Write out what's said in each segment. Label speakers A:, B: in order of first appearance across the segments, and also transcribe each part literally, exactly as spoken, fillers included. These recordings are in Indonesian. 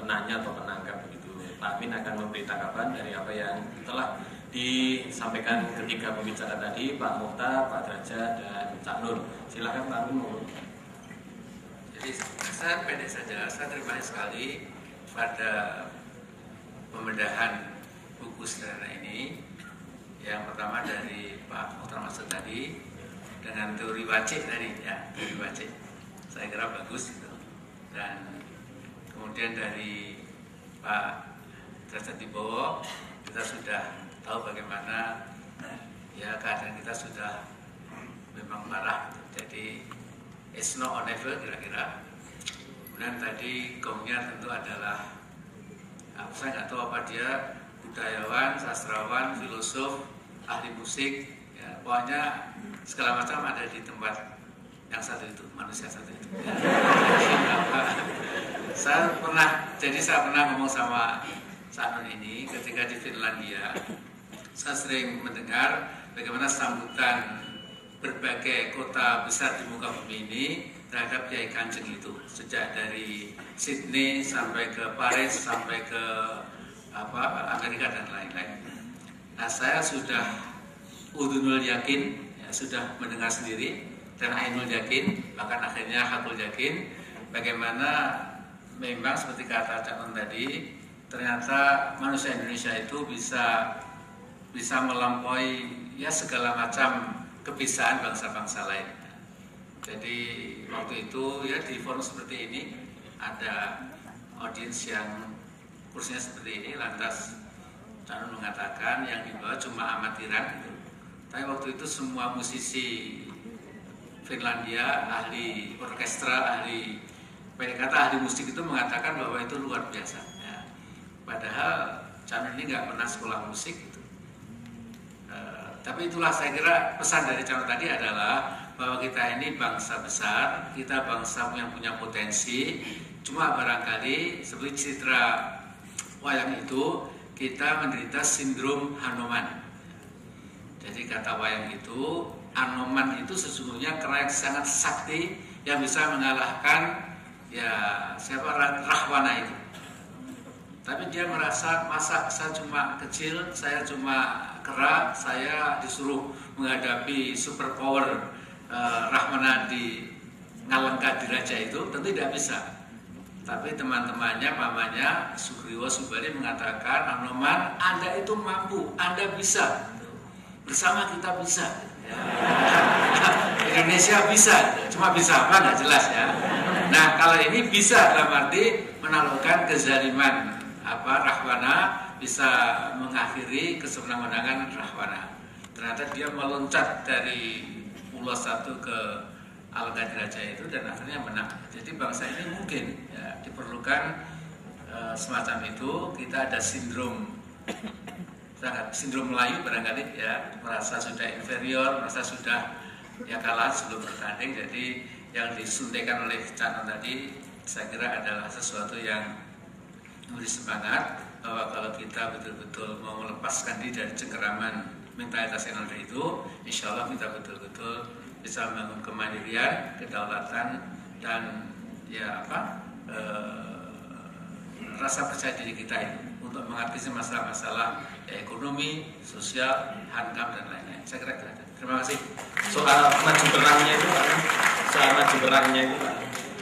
A: penanya atau penangkap begitu. Pak Amin akan memberi tanggapan dari apa yang telah disampaikan ketiga pembicara tadi, Pak Mukhtar, Pak Derajat, dan Cak Nur. Silakan Pak Amin.
B: Jadi saya pendek saja, saya terima kasih sekali pada pembedahan buku sederhana ini. Yang pertama dari Pak Mukhtar Masud tadi dengan teori wajib tadi, ya teori wajib, saya kira bagus gitu. Dan kemudian dari Pak Derajat Wibowo, kita sudah tahu bagaimana ya keadaan kita sudah memang parah gitu. Jadi it's not on level kira-kira. Kemudian tadi gongnya tentu adalah apa, saya nggak tahu apa dia, budayawan, sastrawan, filosof, ahli musik, ya, pokoknya segala macam ada di tempat yang satu itu, manusia satu itu. Ya. saya pernah, jadi saya pernah ngomong sama Cak Nun ini ketika di Finlandia. Saya sering mendengar bagaimana sambutan berbagai kota besar di muka bumi ini terhadap Kiai Kanjeng itu, sejak dari Sydney sampai ke Paris sampai ke apa Amerika dan lain-lain. Nah, saya sudah udhunul yakin, ya, sudah mendengar sendiri, dan ainul yakin, bahkan akhirnya hakul yakin, bagaimana memang seperti kata Cak Nun tadi, ternyata manusia Indonesia itu bisa bisa melampaui ya segala macam kebisaan bangsa-bangsa lain. Jadi waktu itu ya di forum seperti ini ada audiens yang kursinya seperti ini, lantas Cak Nun mengatakan yang dibawa cuma amatiran gitu. Tapi waktu itu semua musisi Finlandia, ahli orkestra, ahli kata ahli musik itu mengatakan bahwa itu luar biasa. Ya. Padahal Cak Nun ini nggak pernah sekolah musik gitu. Uh, tapi itulah saya kira pesan dari Cak Nun tadi adalah bahwa kita ini bangsa besar, kita bangsa yang punya potensi. Cuma barangkali seperti citra wayang itu kita menderita sindrom Hanoman. Jadi kata wayang itu, Anoman itu sesungguhnya kera yang sangat sakti yang bisa mengalahkan ya siapa Rahwana itu. Tapi dia merasa masa saya cuma kecil, saya cuma kera, saya disuruh menghadapi super power eh, Rahwana di Ngalengka Diraja itu, tentu tidak bisa. Tapi teman-temannya, pamannya Sugriwa Subali mengatakan, Anoman, Anda itu mampu, Anda bisa. Bersama kita bisa. Indonesia bisa, cuma bisa apa nggak jelas ya. Nah kalau ini bisa dalam arti menaklukkan kezaliman apa Rahwana, bisa mengakhiri kesewenang-wenangan Rahwana. Ternyata dia meloncat dari pulau satu ke Alga Diraja itu dan akhirnya menang. Jadi bangsa ini mungkin ya, diperlukan e, semacam itu. Kita ada sindrom sindrom Melayu barangkali ya, merasa sudah inferior, merasa sudah ya kalah sebelum bertanding. Jadi yang disuntikan oleh Cak Nun tadi saya kira adalah sesuatu yang memberi semangat bahwa kalau kita betul-betul mau melepaskan diri dari cengkeraman mentalitas yang ada itu, insya Allah kita betul-betul bisa membangun kemandirian, kedaulatan dan ya apa e, rasa percaya diri kita itu untuk mengatasi masalah-masalah ya, ekonomi, sosial, hankam dan lain-lain. Saya kira itu. Terima kasih.
A: Soal maju perangnya itu, Pak. Soal maju perangnya itu, Pak.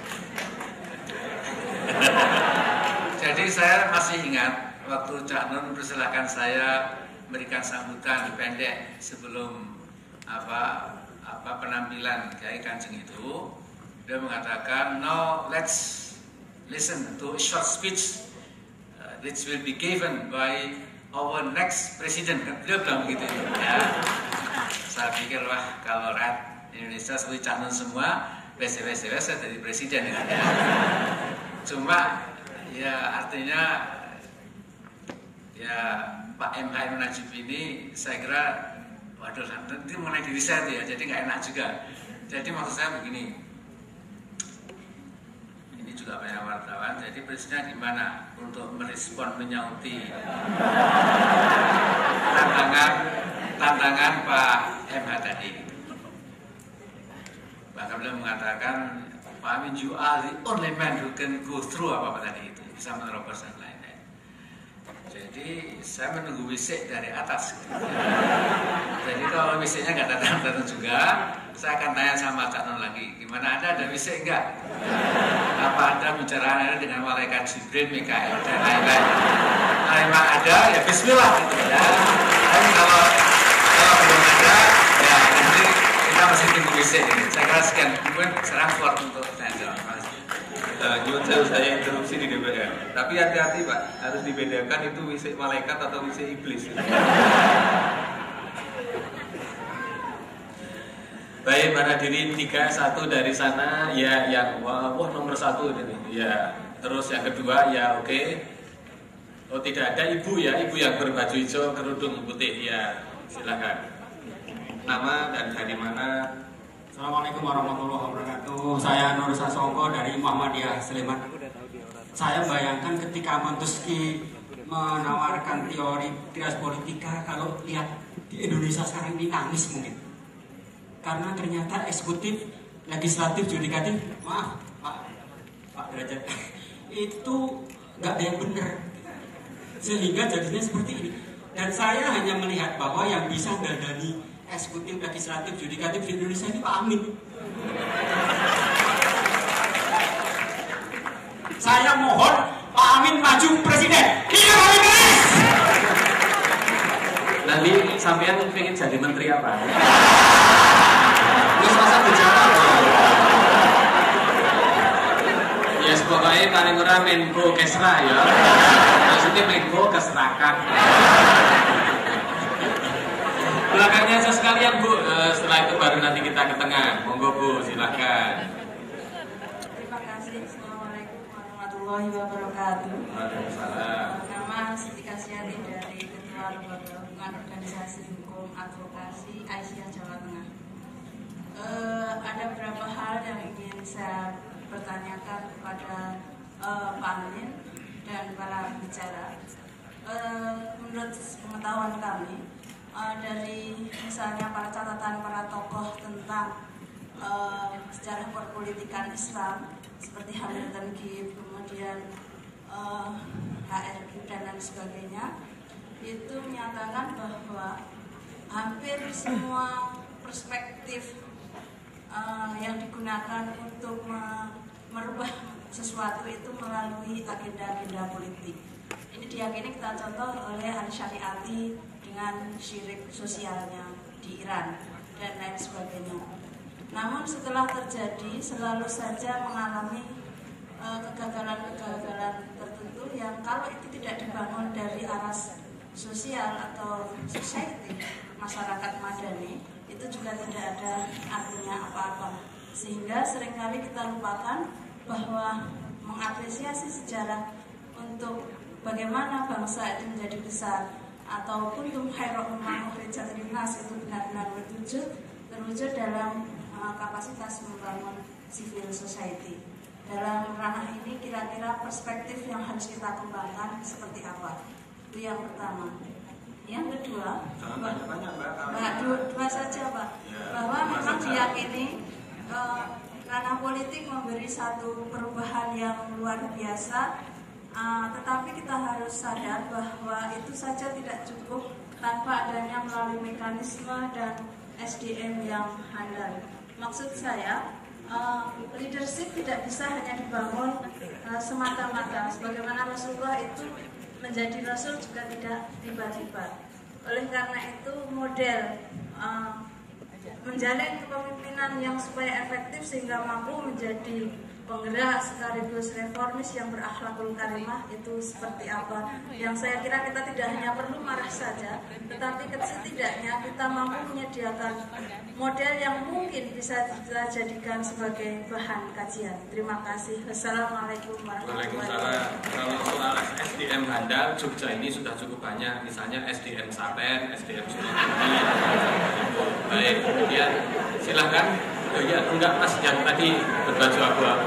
B: Jadi saya masih ingat waktu Cak Nun mempersilahkan saya memberikan sambutan pendek sebelum apa apa penampilan Kiai Kanjeng itu. Dia mengatakan, now let's listen to a short speech uh, which will be given by our next president. Beliau bilang begitu ya. Saya pikir wah kalau rakyat Indonesia seperti Cak Nun semua wes-wes-wes jadi presiden ya. Cuma ya artinya ya Pak M H Najib ini saya kira waduh nanti mengenai diri saya ya, jadi nggak enak juga. Jadi maksud saya begini, ini juga banyak wartawan. Jadi presiden gimana untuk merespon menyauti tantangan tantangan Pak M H tadi? Bahkan beliau mengatakan Pak Amin, you are the only man who can go through apa-apa tadi itu, bisa menerobos dan lain-lain. Jadi saya menunggu wisik dari atas. Jadi kalau wisiknya nggak datang-datang juga, saya akan tanya sama Cak Nun lagi, gimana Anda ada wisik nggak? Apa Anda bicara Anda dengan malaikat Jibril, Mikael dan lain-lain? Kalau memang ada, ya Bismillah gitu ya. Tapi kalau kalau belum ada, ya nanti kita masih tunggu wisik. Saya kira sekian, mungkin serang form untuk tanya jawab.
A: Nyuwun sewu, saya interupsi di D P R. Tapi hati-hati Pak, harus dibedakan itu wisik malaikat atau wisik iblis. Baik, para hadirin, tiga satu dari sana, ya yang wah, wah nomor satu ini, ya. Terus yang kedua, ya oke. Oh tidak ada ibu ya, ibu yang berbaju hijau kerudung putih, ya silakan. Nama dan dari mana?
C: Assalamualaikum warahmatullahi wabarakatuh. Saya Nur Sasongko dari Muhammadiyah Sleman. Saya bayangkan ketika Montesquieu menawarkan teori trias politika, kalau lihat di Indonesia sekarang ini nangis mungkin. Karena ternyata eksekutif, legislatif, yudikatif, maaf Pak, Pak Derajat, itu nggak ada yang benar. Sehingga jadinya seperti ini. Dan saya hanya melihat bahwa yang bisa dandani eksekutif, legislatif, yudikatif di Indonesia ini Pak Amin. Saya mohon Pak Amin maju presiden. Iya Pak Amin.
A: Nanti sampean pengen jadi menteri apa? Terus masa dijawab? Ya yes, pokoknya paling ora Menko Kesra ya. Maksudnya Menko Kesrakan. Belakangnya saya sekalian Bu, uh, setelah itu baru nanti kita ke tengah. Monggo Bu, silakan.
D: Terima kasih. Assalamualaikum warahmatullahi wabarakatuh.
A: Waalaikumsalam.
D: Nama Siti Kasiati dari Ketua Lembaga Hubungan Organisasi Hukum Advokasi Aisyah Jawa Tengah. Uh, ada beberapa hal yang ingin saya bertanyakan kepada uh, Pak Amin dan para bicara. Uh, menurut pengetahuan kami, Uh, dari misalnya para catatan para tokoh tentang uh, sejarah perpolitikan Islam seperti Hamilton Gibbs, kemudian uh, H R Gibbs dan lain sebagainya, itu menyatakan bahwa hampir semua perspektif uh, yang digunakan untuk me merubah sesuatu itu melalui agenda-agenda politik. Ini diyakini kita contoh oleh Al-Syariati dengan syirik sosialnya di Iran dan lain sebagainya. Namun setelah terjadi selalu saja mengalami kegagalan-kegagalan uh, tertentu yang kalau itu tidak dibangun dari aras sosial atau society, masyarakat madani, itu juga tidak ada artinya apa-apa. Sehingga seringkali kita lupakan bahwa mengapresiasi sejarah untuk bagaimana bangsa itu menjadi besar, atau kuntum khairu ummatin ukhrijat linnas itu benar-benar terwujud terwujud dalam uh, kapasitas membangun civil society. Dalam ranah ini kira-kira perspektif yang harus kita kembangkan seperti apa? Itu yang pertama. Yang kedua,
A: banyak-banyak Mbak.
D: Nah, dua, dua saja Pak.
A: Ya,
D: bahwa memang diyakini uh, ranah politik memberi satu perubahan yang luar biasa. Uh, tetapi kita harus sadar bahwa itu saja tidak cukup tanpa adanya melalui mekanisme dan S D M yang handal. Maksud saya, uh, leadership tidak bisa hanya dibangun uh, semata-mata. Sebagaimana Rasulullah itu menjadi Rasul juga tidak tiba-tiba. Oleh karena itu model uh, menjalin kepemimpinan yang supaya efektif sehingga mampu menjadi penggerak sekaligus reformis yang berakhlakul karimah itu seperti apa, yang saya kira kita tidak hanya perlu marah saja, tetapi setidaknya kita mampu menyediakan model yang mungkin bisa kita jadikan sebagai bahan kajian. Terima kasih. Wassalamualaikum warahmatullahi wabarakatuh.
A: Kalau soal S D M handal, Jogja ini sudah cukup banyak, misalnya S D M Sapen, S D M Sumatera. Baik, kemudian silahkan. Oh iya, enggak Mas yang tadi berbaju abu-abu.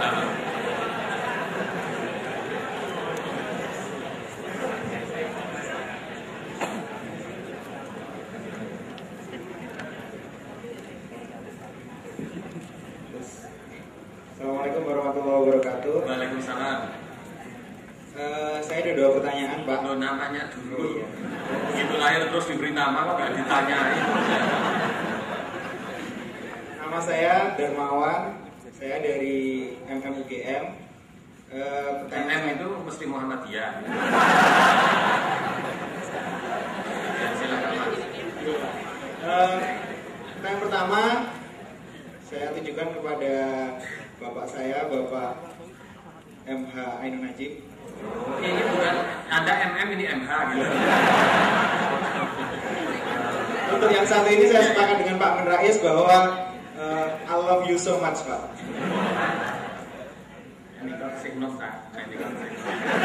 E: Assalamualaikum warahmatullahi Uh, saya ada dua pertanyaan, Pak.
A: Lo namanya dulu.
E: Oh, iya.
A: Begitu lahir terus diberi nama kok nggak ditanyain.
E: Nama saya Darmawan, saya dari M M U G M. Uh,
A: M M itu mesti Muhammadiyah. Ya, silakan Mas.
E: Uh, pertanyaan pertama saya tujukan kepada bapak saya, Bapak M H Ainun Najib.
A: Ini bukan Anda M M, ini M H gitu.
E: Untuk yang satu ini saya sepakat dengan Pak Amin Rais bahwa uh, I love you so much, Pak.
A: Ini kan signal tak? Ini kan signal.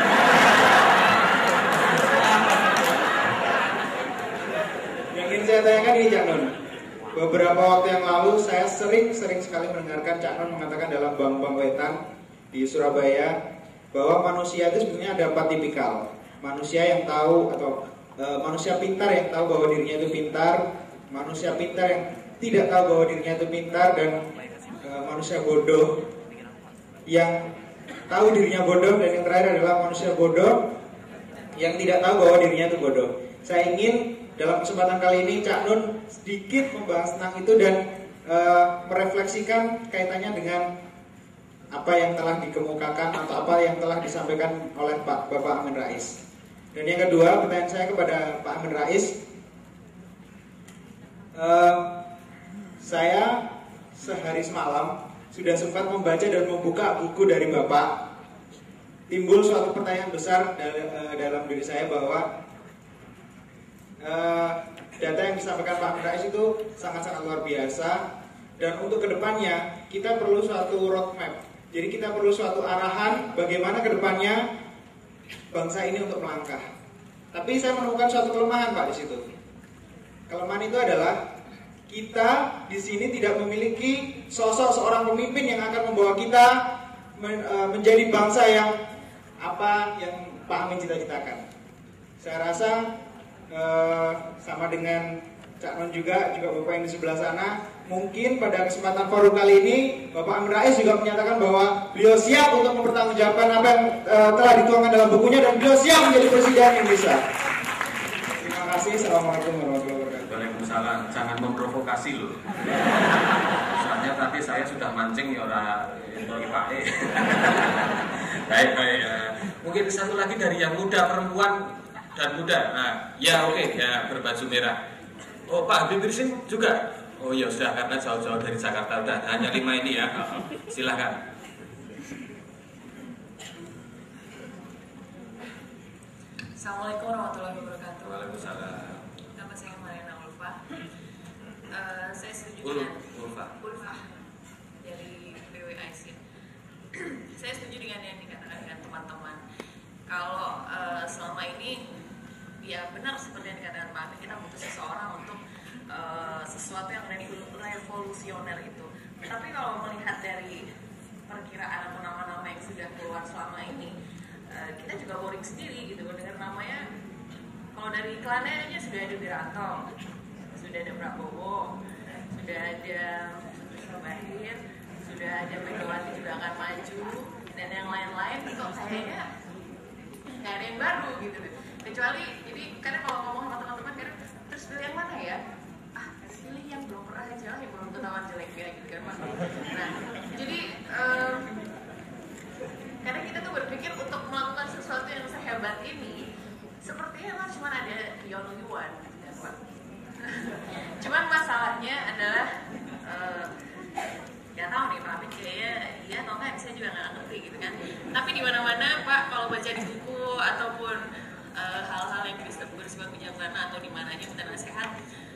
E: Yang ingin saya tanyakan ini Cak Nun. Beberapa waktu yang lalu saya sering-sering sekali mendengarkan Cak Nun mengatakan dalam Bang Bang Wetan di Surabaya bahwa manusia itu sebenarnya ada empat tipikal. Manusia yang tahu atau e, manusia pintar yang tahu bahwa dirinya itu pintar, manusia pintar yang tidak tahu bahwa dirinya itu pintar, dan e, manusia bodoh yang tahu dirinya bodoh, dan yang terakhir adalah manusia bodoh yang tidak tahu bahwa dirinya itu bodoh. Saya ingin dalam kesempatan kali ini Cak Nun sedikit membahas tentang itu dan e, merefleksikan kaitannya dengan apa yang telah dikemukakan atau apa yang telah disampaikan oleh Pak Bapak Amin Rais. Dan yang kedua, pertanyaan saya kepada Pak Amin Rais, uh, saya sehari semalam sudah sempat membaca dan membuka buku dari Bapak. Timbul suatu pertanyaan besar dalam, uh, dalam diri saya bahwa uh, data yang disampaikan Pak Amin Rais itu sangat-sangat luar biasa, dan untuk kedepannya kita perlu suatu roadmap. Jadi kita perlu suatu arahan bagaimana ke depannya bangsa ini untuk melangkah. Tapi saya menemukan suatu kelemahan, Pak, di situ. Kelemahan itu adalah kita di sini tidak memiliki sosok seorang pemimpin yang akan membawa kita men, uh, menjadi bangsa yang apa yang Pak Amin cita-citakan. Saya rasa uh, sama dengan Cak Nun juga, juga Bapak yang di sebelah sana, mungkin pada kesempatan forum kali ini Bapak Amin Rais juga menyatakan bahwa beliau siap untuk mempertanggungjawabkan apa yang uh, telah dituangkan dalam bukunya, dan beliau siap menjadi presiden Indonesia. Terima kasih. Assalamualaikum warahmatullahi wabarakatuh.
A: Waalaikumsalam. Jangan memprovokasi loh. Soalnya tadi saya sudah mancing ya orang Pak E. Baik baik. Uh, mungkin satu lagi dari yang muda, perempuan dan muda. Nah, ya oke okay, ya berbaju merah. Oh Pak Habib Rizik juga. Oh ya sudah, karena jauh-jauh dari Jakarta udah hanya lima ini ya. Silakan.
F: Assalamualaikum warahmatullahi wabarakatuh.
A: Waalaikumsalam.
F: Nama saya Mariana Ulfa. Uh, saya setuju
A: Ul,
F: dengan
A: Ulfa.
F: Ulfa dari B W I C. Saya setuju dengan yang dikatakan dengan teman-teman. Kalau uh, selama ini ya benar seperti yang dikatakan Pak Amin, kita butuh seseorang untuk uh, sesuatu yang revolusioner itu. Tapi kalau melihat dari perkiraan atau nama-nama yang sudah keluar selama ini, uh, kita juga boring sendiri gitu mendengar namanya. Kalau dari iklannya aja sudah ada Wiranto, sudah ada Prabowo, sudah ada Bahir, sudah ada Megawati juga akan maju, dan yang lain-lain kok kayaknya nggak ada yang baru gitu. Kecuali, jadi kadang kalau ngomong sama teman-teman kadang, terus pilih yang mana ya? Ah, pilih yang belum pernah aja lah, yang belum ketahuan jeleknya gitu kan Mas. Nah, jadi um, kadang kita tuh berpikir untuk melakukan sesuatu yang sehebat ini, sepertinya lah cuma ada Yono Yuan gitu kan Pak. Cuman masalahnya adalah uh, nggak tahu nih Pak Amin kayaknya iya atau enggak, saya juga nggak ngerti gitu kan. Tapi di mana-mana Pak, kalau baca di buku ataupun uh, hal-hal yang bersifat bijaksana atau di mana aja minta nasihat,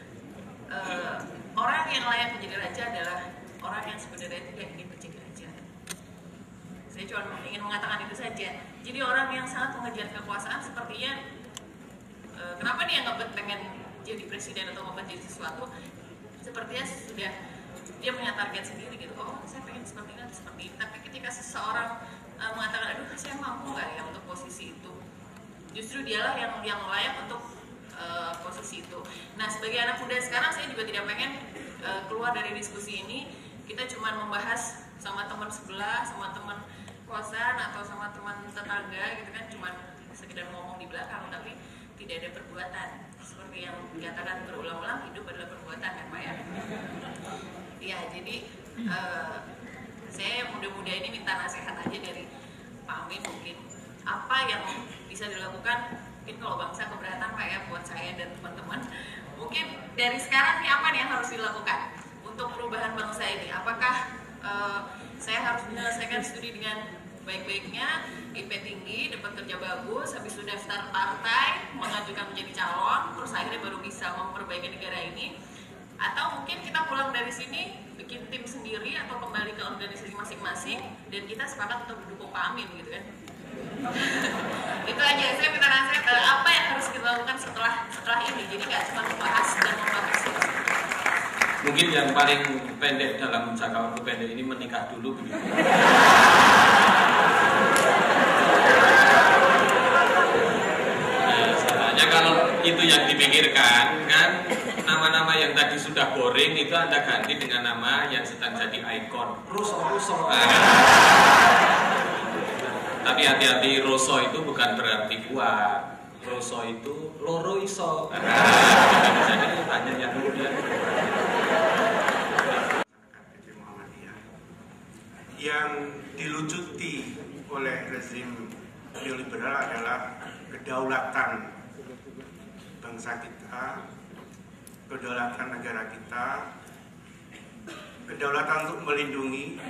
F: uh, orang yang layak menjadi raja adalah orang yang sebenarnya tidak ingin menjadi raja. Saya cuma ingin mengatakan itu saja. Jadi orang yang sangat mengejar kekuasaan sepertinya uh, kenapa dia nggak pengen jadi presiden atau mau jadi sesuatu, sepertinya sudah dia punya target sendiri gitu. Oh, saya pengen seperti ini, seperti ini. Tapi ketika seseorang uh, mengatakan, aduh, saya mampu nggak ya untuk posisi itu, justru dialah yang yang layak untuk uh, posisi itu. Nah, sebagai anak muda sekarang, saya juga tidak pengen uh, keluar dari diskusi ini. Kita cuma membahas sama teman sebelah, sama teman kosan atau sama teman tetangga gitu kan, cuman sekedar ngomong di belakang tapi tidak ada perbuatan. Seperti yang dikatakan berulang-ulang, hidup adalah perbuatan kan Pak ya. Ya jadi uh, saya muda-muda ini minta nasihat aja dari Pak Amin, mungkin apa yang bisa dilakukan, mungkin kalau bangsa keberatan Pak ya buat saya dan teman-teman. Mungkin dari sekarang nih apa nih yang harus dilakukan untuk perubahan bangsa ini? Apakah uh, saya harus menyelesaikan studi dengan baik-baiknya, I P tinggi, dapat kerja bagus, habis itu daftar partai, mengajukan menjadi calon, terus akhirnya baru bisa memperbaiki negara ini? Atau mungkin kita pulang dari sini, bikin tim sendiri atau kembali ke organisasi masing-masing dan kita sepakat untuk mendukung Pak Amin gitu kan? Itu aja, saya minta nasihat apa yang harus kita lakukan setelah setelah ini, jadi nggak cuma membahas dan membahas.
A: Mungkin yang paling pendek dalam jangka waktu pendek ini menikah dulu begitu. Nah, sebenarnya kalau itu yang dipikirkan kan, nama-nama yang tadi sudah boring itu Anda ganti dengan nama yang sedang jadi ikon, Ruso-Ruso. Nah, tapi hati-hati, Roso itu bukan berarti kuat. Roso itu loro iso. Nah, jadi banyak yang kemudian
G: yang dilucuti oleh rezim neoliberal adalah kedaulatan bangsa kita, kedaulatan negara kita, kedaulatan untuk melindungi,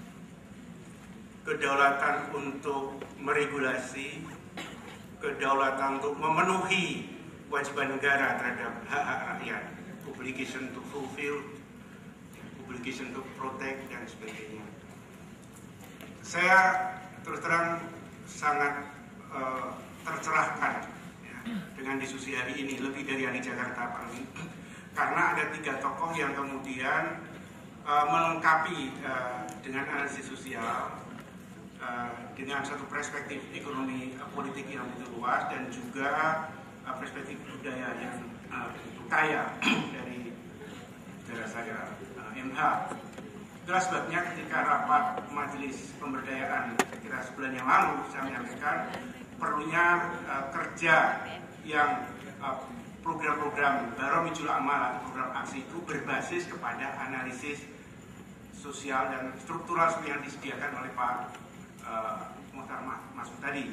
G: kedaulatan untuk meregulasi, kedaulatan untuk memenuhi kewajiban negara terhadap hak-hak rakyat, obligation to fulfill, obligation to protect, dan sebagainya. Saya terus terang sangat uh, tercerahkan ya, dengan diskusi hari ini, lebih dari yang di Jakarta Pak Amin, karena ada tiga tokoh yang kemudian uh, melengkapi uh, dengan analisis sosial, uh, dengan satu perspektif ekonomi uh, politik yang begitu luas, dan juga uh, perspektif budaya yang uh, begitu kaya dari saudara saya uh, M H. Itulah sebabnya ketika rapat Majelis Pemberdayaan kira sebulan yang lalu saya menyampaikan perlunya uh, kerja yang uh, program-program Baromijul Amal atau program aksi itu berbasis kepada analisis sosial dan struktural seperti yang disediakan oleh Pak uh, Muhtar Masud tadi.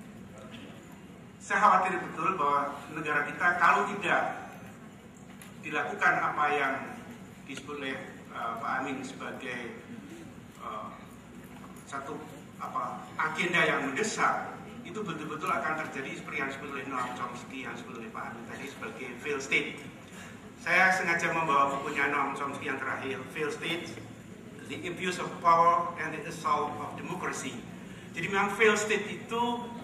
G: Saya khawatir betul bahwa negara kita kalau tidak dilakukan apa yang disebut oleh Uh, Pak Amin sebagai uh, satu apa agenda yang mendesak, itu betul-betul akan terjadi seperti yang disebut oleh Noam Chomsky, yang disebut oleh Pak Amin tadi sebagai failed state. Saya sengaja membawa bukunya Noam Chomsky yang terakhir, Failed State, The Abuse of Power and the Assault of Democracy. Jadi memang failed state itu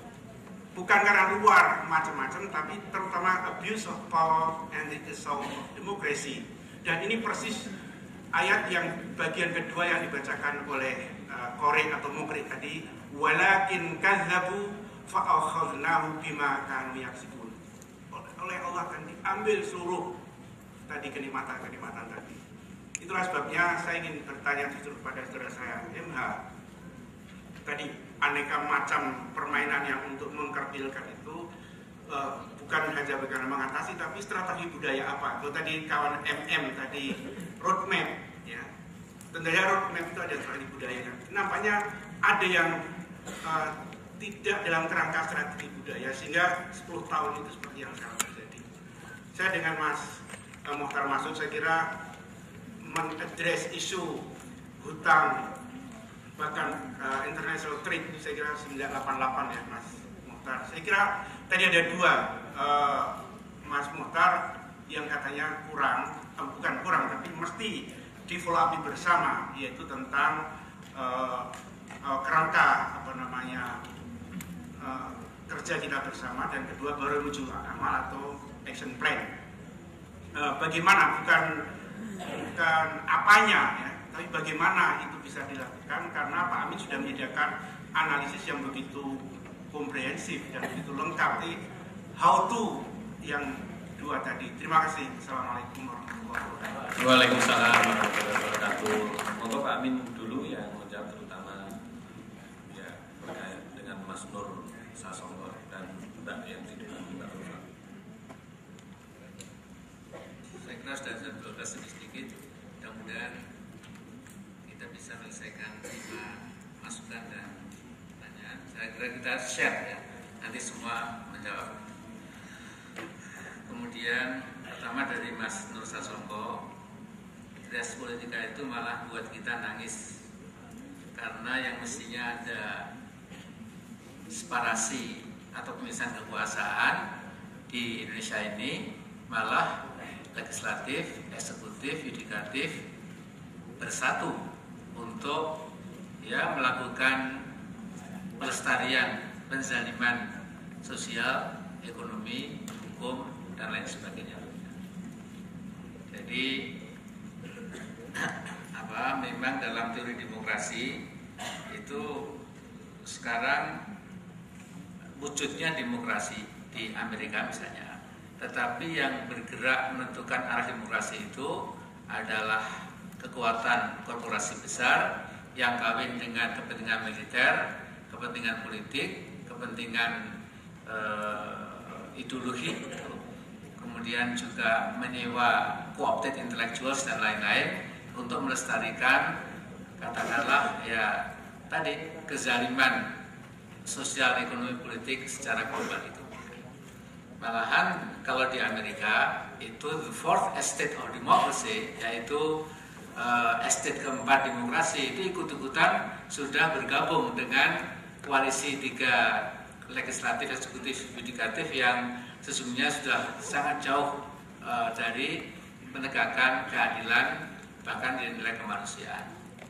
G: bukan karena luar macam-macam, tapi terutama abuse of power and the assault of democracy. Dan ini persis ayat yang bagian kedua yang dibacakan oleh uh, Qori atau Mukri tadi, walakin kadzabu fa'akhadnahu bima kanu yaksibun. Oleh Allah akan diambil seluruh tadi kenikmatan-kenikmatan tadi. Itulah sebabnya saya ingin bertanya justru kepada saudara saya M H. Tadi aneka macam permainan yang untuk mengkerdilkan itu uh, bukan hanya bagaimana mengatasi, tapi strategi budaya apa. Kalau tadi kawan M M tadi roadmap, ya tentunya roadmap itu ada strategi budayanya. Nampaknya ada yang uh, tidak dalam kerangka strategi budaya, sehingga sepuluh tahun itu seperti yang sekarang terjadi. Saya dengan Mas uh, Muhtar Masud, saya kira mengadres isu hutang, bahkan uh, international trade, saya kira sembilan delapan delapan ya Mas Muhtar. Saya kira tadi ada dua, uh, Mas Muhtar yang katanya kurang, uh, bukan kurang, tapi mesti di-follow-up bersama, yaitu tentang uh, uh, kerangka apa namanya uh, kerja kita bersama, dan kedua baru menuju amal atau action plan. Uh, bagaimana, bukan bukan apanya ya, tapi bagaimana itu bisa dilakukan, karena Pak Amin sudah menyediakan analisis yang begitu komprehensif dan begitu lengkap. Jadi how to yang dua tadi. Terima kasih. Assalamualaikum warahmatullahi wabarakatuh.
A: Waalaikumsalam warahmatullahi wabarakatuh. Monggo Pak Amin dulu yang menjawab terutama ya Mas Nur Sasongko dan Mbak Yanti Mbak Rufa.
B: Saya kira sudah jam dua belas lebih sedikit. Mudah-mudahan kita bisa menyelesaikan lima masukan dan pertanyaan. Saya kira kita share ya, nanti semua menjawab. Kemudian pertama dari Mas Nur Sasongko, trias politika itu malah buat kita nangis karena yang mestinya ada separasi atau pemisahan kekuasaan di Indonesia ini malah legislatif, eksekutif, yudikatif bersatu untuk ya melakukan pelestarian, penzaliman sosial, ekonomi, hukum dan lain sebagainya. Jadi apa memang dalam teori demokrasi itu sekarang wujudnya demokrasi di Amerika misalnya, tetapi yang bergerak menentukan arah demokrasi itu adalah kekuatan korporasi besar yang kawin dengan kepentingan militer, kepentingan politik, kepentingan eh, ideologi, kemudian juga menyewa co-opted intellectuals dan lain-lain untuk melestarikan katakanlah ya tadi kezaliman sosial, ekonomi, politik secara global itu. Malahan kalau di Amerika itu the fourth estate of democracy, yaitu uh, estate keempat demokrasi itu ikut-ikutan sudah bergabung dengan koalisi tiga legislatif, eksekutif, yudikatif yang sesungguhnya sudah sangat jauh uh, dari menegakkan keadilan bahkan nilai kemanusiaan.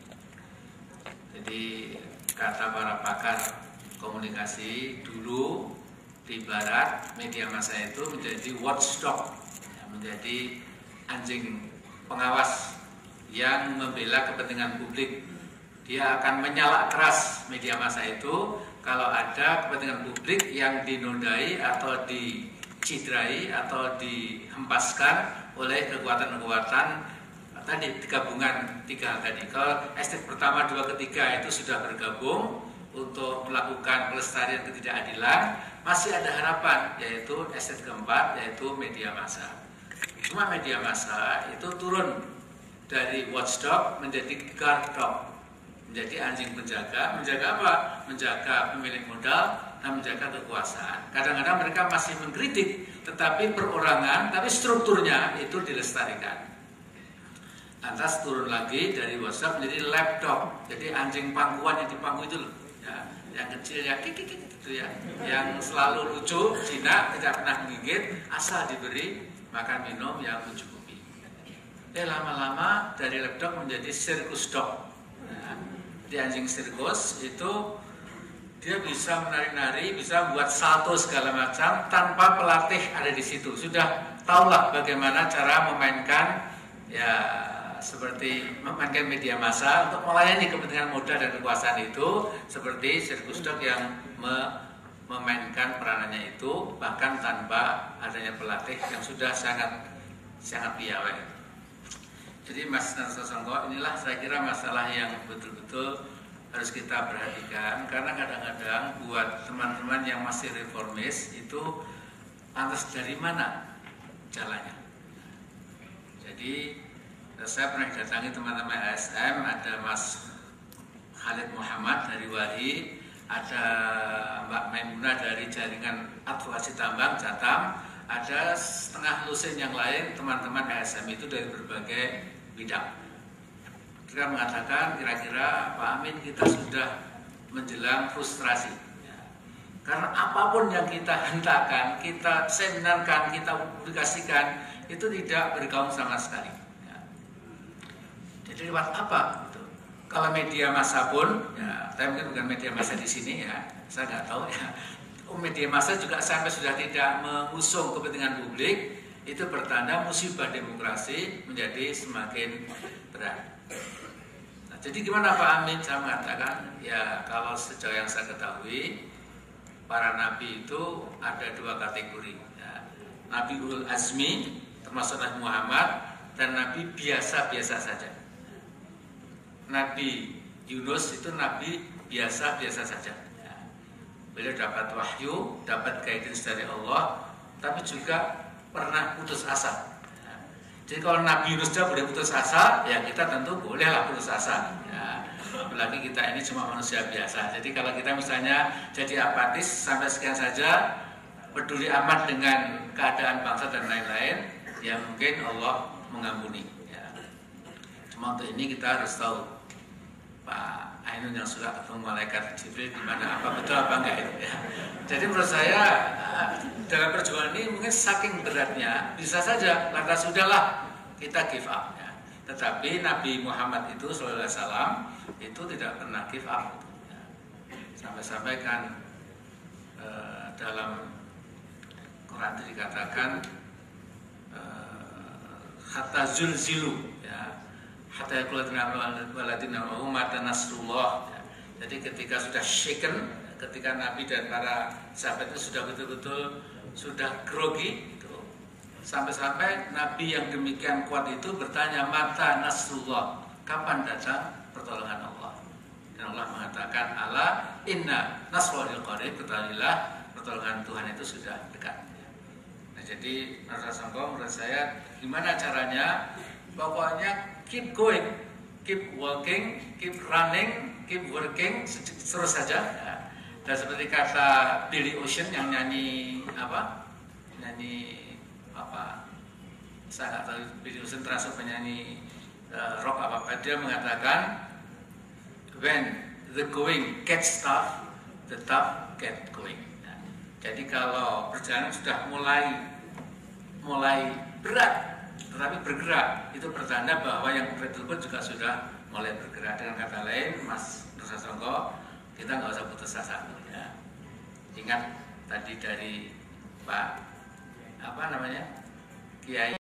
B: Jadi kata para pakar komunikasi dulu di Barat, media massa itu menjadi watchdog, menjadi anjing pengawas yang membela kepentingan publik. Dia akan menyala keras media massa itu kalau ada kepentingan publik yang dinodai atau dicidrai atau dihempaskan oleh kekuatan-kekuatan tadi gabungan tiga hal tadi. Kalau estate pertama, dua, ketiga itu sudah bergabung untuk melakukan pelestarian ketidakadilan, masih ada harapan, yaitu estate keempat, yaitu media massa. Cuma media massa itu turun dari watchdog menjadi guard dog, menjadi anjing penjaga. Menjaga apa? Menjaga pemilik modal dan menjaga kekuasaan. Kadang-kadang mereka masih mengkritik, tetapi perorangan, tapi strukturnya itu dilestarikan. Lantas turun lagi dari watchdog menjadi lapdog, jadi anjing pangkuan yang dipangku itu loh. Ya, yang kecil ya kikik gitu ya, yang selalu lucu, jinak, tidak pernah menggigit, asal diberi makan minum yang mencukupi. Eh lama-lama dari lapdog menjadi sirkus dog. Nah, di anjing sirkus itu dia bisa menari-nari, bisa buat salto segala macam tanpa pelatih ada di situ. Sudah tahulah bagaimana cara memainkan ya seperti memainkan media massa untuk melayani kepentingan modal dan kekuasaan itu, seperti sirkus dog yang me memainkan peranannya itu bahkan tanpa adanya pelatih yang sudah sangat sangat piawai. Jadi Mas Nur Sasongko, inilah saya kira masalah yang betul-betul harus kita perhatikan, karena kadang-kadang buat teman-teman yang masih reformis itu lantas dari mana jalannya. Jadi saya pernah datangi teman-teman A S M, ada Mas Khalid Muhammad dari Wari, ada Mbak Maimunah dari jaringan advokasi tambang Jatam, ada setengah lusin yang lain teman-teman A S M itu dari berbagai bidang. Kita mengatakan kira-kira Pak Amin kita sudah menjelang frustrasi. Karena apapun yang kita hentakkan, kita seminarkan, kita publikasikan itu tidak bergaung sama sekali. Jadi lewat apa? Gitu. Kalau media massa pun, ya, saya mungkin bukan media massa di sini ya, saya nggak tahu ya. Media massa juga sampai sudah tidak mengusung kepentingan publik, itu pertanda musibah demokrasi menjadi semakin berat. Nah, jadi gimana Pak Amin? Saya mengatakan, ya kalau sejauh yang saya ketahui, para nabi itu ada dua kategori. Ya. Nabi Ulul Azmi, termasuk Nabi Muhammad, dan nabi biasa-biasa saja. Nabi Yunus itu nabi biasa-biasa saja. beliau dapat wahyu, dapat guidance dari Allah, tapi juga pernah putus asa. Ya. Jadi kalau Nabi Yunus sudah boleh putus asa, ya kita tentu bolehlah putus asa. Ya. Apalagi kita ini cuma manusia biasa. Jadi kalau kita misalnya jadi apatis sampai sekian saja, peduli amat dengan keadaan bangsa dan lain-lain, ya mungkin Allah mengampuni. Ya. Cuma untuk ini kita harus tahu Pak Ainun yang sudah ketemu malaikat Jibril di mana, apa betul apa enggak itu ya. Jadi menurut saya dalam perjuangan ini mungkin saking beratnya bisa saja lantas sudahlah kita give up ya. Tetapi Nabi Muhammad itu shallallahu alaihi wasallam itu tidak pernah give up ya. Sampai-sampai kan eh, dalam Quran itu dikatakan eh, hatta zulzilu ya. Hatta yaqulatina waladina ummat nasrullah. Jadi ketika sudah shaken, ketika Nabi dan para sahabat itu sudah betul-betul sudah grogi itu, sampai-sampai Nabi yang demikian kuat itu bertanya, mata nasrullah, kapan datang pertolongan Allah? Dan Allah mengatakan, ala inna nasrullahil qarib, ketahuilah pertolongan Tuhan itu sudah dekat. Nah, jadi menurut saya gimana caranya? Pokoknya keep going, keep walking, keep running, keep working, terus saja. Dan seperti kata Billy Ocean yang nyanyi apa? Nyanyi apa? Saya nggak tahu Billy Ocean termasuk penyanyi uh, rock apa apa. Dia mengatakan, when the going gets tough, the tough get going. Nah, jadi kalau perjalanan sudah mulai mulai berat, tetapi bergerak, itu pertanda bahwa yang betul-betul juga sudah mulai bergerak. Dengan kata lain, Mas Nur Sasongko, kita nggak usah putus asa ya. Ingat tadi dari Pak apa namanya Kiai